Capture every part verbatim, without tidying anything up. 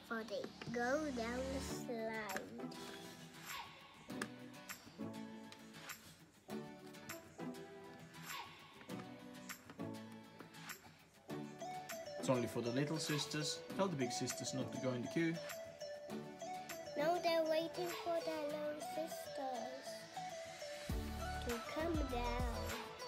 before they go down the slide. It's only for the little sisters. Tell the big sisters not to go in the queue. No, they're waiting for their little sisters to come down.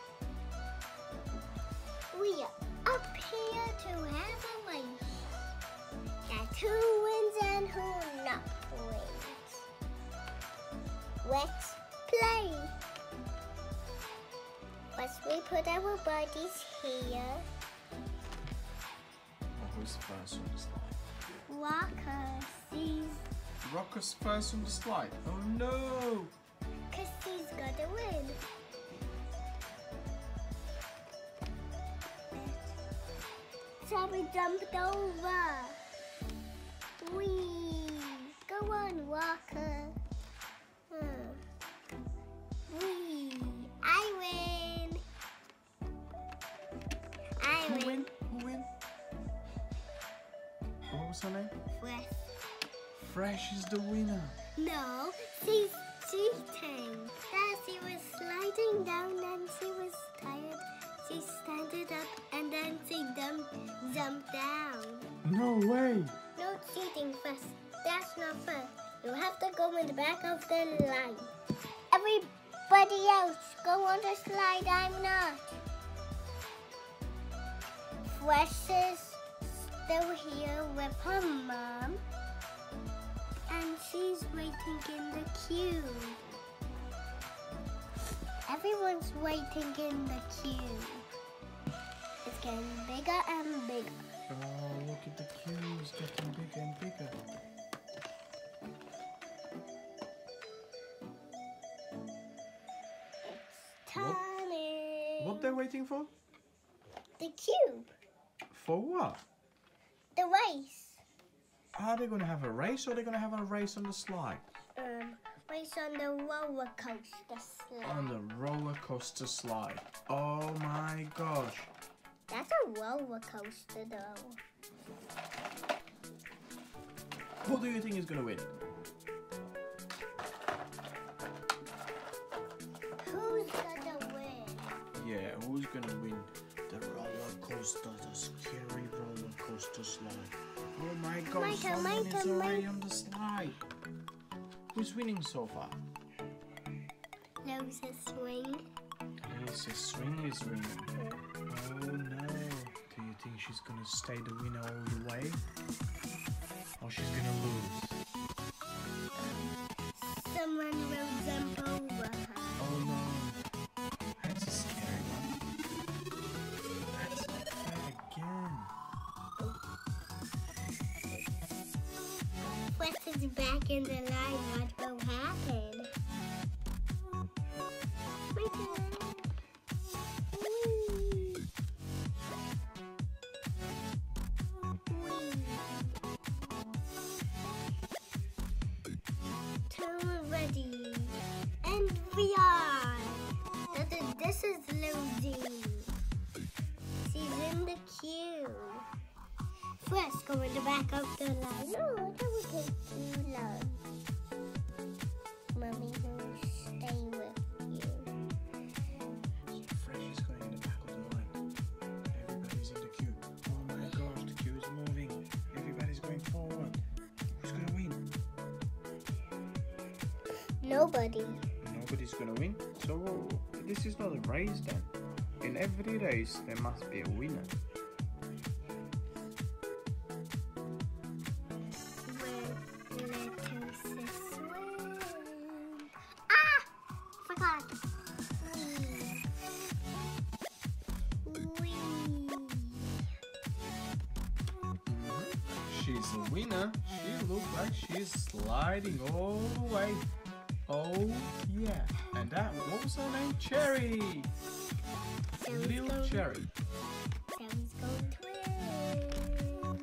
We are up here to have a race. That's who wins and who not wins. Let's play. First we put our bodies here. Who's first on the slide? Walker sees, Rocker's first on the slide. Oh no! cause he's gonna win. So we jumped over. Wee! Go on, Walker. Hmm. Wee! I win. I Who win. win? Who win? What was her name? Fresh. Fresh is the winner. No, she's cheating. That she was sliding down and she was tired. She standed up and then she jumped, jumped down. No way! No cheating first. That's not fair. You have to go in the back of the line. Everybody else, go on the slide. I'm not. Fresh is still here with her mom. And she's waiting in the queue. Everyone's waiting in the queue. It's getting bigger and bigger. Oh, look at the queues getting bigger and bigger. It's turning. What they're waiting for? The cube. For what? The race. Are they going to have a race or are they going to have a race on the slide? Um, race on the roller coaster slide. On the roller coaster slide. Oh my gosh. That's a roller coaster though. Who do you think is going to win? Who's gonna win? Yeah, who's going to win the roller coaster, the scary roller coaster slide? Oh my gosh, My turn, my someone is turn, my- already on the slide. Who's winning so far? There's a swing. Elsa Swing is winning. Oh no. Do you think she's gonna stay the winner all the way? Or she's gonna lose? Someone will jump over her. Oh no. That's a scary one. That's not fair again. West is back in the line. What will happen? My turn. Whee! Whee! Turn ready. And we are. This is- This is Lucy. She's in the queue. First, go in the back of the line. No, that would take too long. Mommy will stay with you. Fresh is going in the back of the line. Everybody's in the queue. Oh my gosh, the queue is moving. Everybody's going forward. Who's gonna win? Nobody. Nobody's gonna win. So this is not a race then. In every race there must be a winner. With little sis swing. Ah! Forgot. Wee. Wee. She's a winner. She looks like she's sliding all the way. Oh yeah. And that, what was her name? Cherry. Cherry's Little going- Cherry. Cherry's going to win.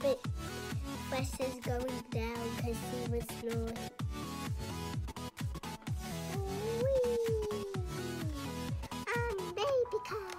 but Wes is going down because he was snoring. Whee! I'm baby cow.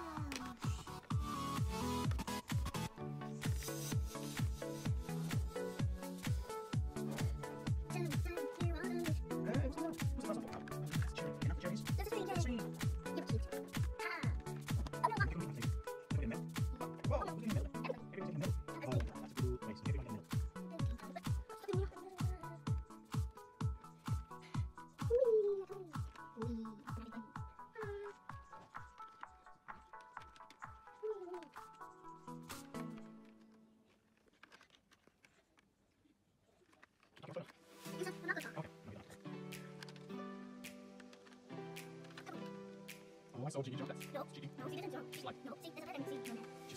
Oh, I saw Gigi jump. That's No, Gigi. no, she didn't jump. She's like, No, see, there's another see. No, no. she's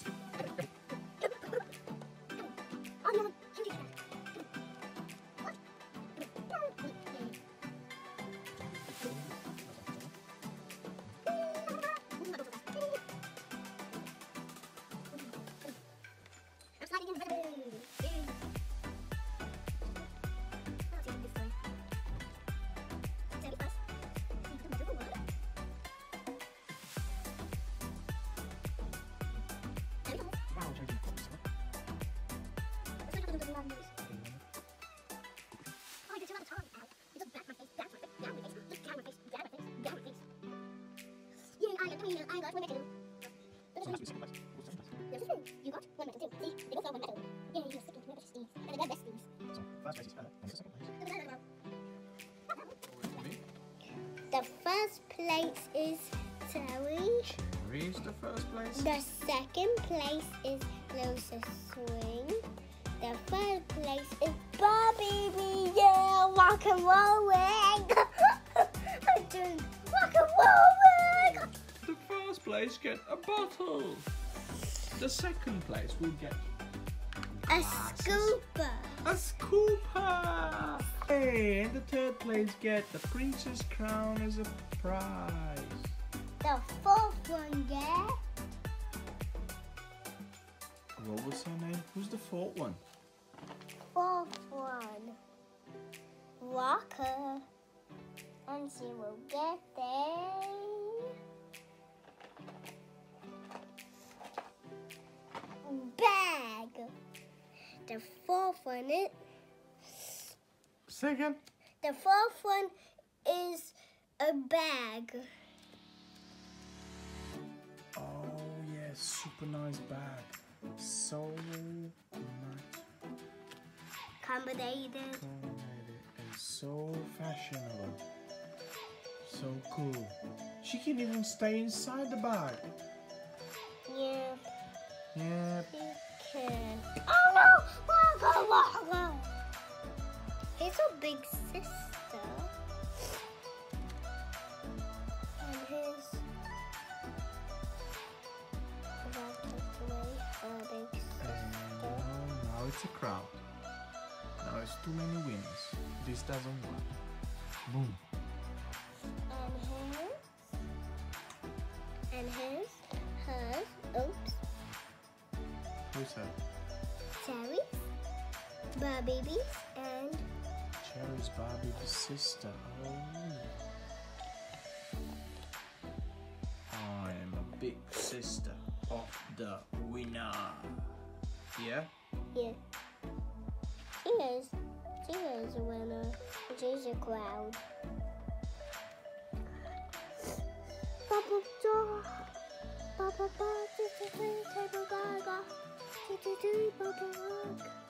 Oh, no, can you do that? What? I'm sliding in the river. I'll take this one. Tell me first. wow, Gigi. So that's second place. What's second place? You got one medal too. See, they both got one medal. Yeah, you're second. You're besties. And then they're besties. So first place is Ella. What's the second place? For me? The first place is Terry. Cherry's the first place. The second place is Rosa Swing. The third place is Barbie. Yeah, rock and rolling. I'm doing rock and rolling. The first place get a bottle. The second place will get A glasses. scooper. A scooper. Hey, and the third place get the princess crown as a prize. The fourth one, yeah. What was her name? Who's the fourth one? Fourth one. Walker. And she will get there. Bag. The fourth one is Second. the fourth one is a bag. Oh yes, super nice bag. So much Accommodated. coordinated and so fashionable. So cool. She can even stay inside the bag. Yeah, Yeah. she can. Oh no! Walker, Walker! He's a big sister. And his dad took away a big And sister. now, now it's a crowd. Now it's too many winners. This doesn't work. Boom. And his. And his. Hers. Oops. Who's that? Terry. Babies. And Cherry's Barbie's sister. Oh. I am a big sister of the winner. Yeah? yeah. She is. She is a winner. She's a crowd. Bubble jaw. Bubble bubble. Table gaga. Bubble rock.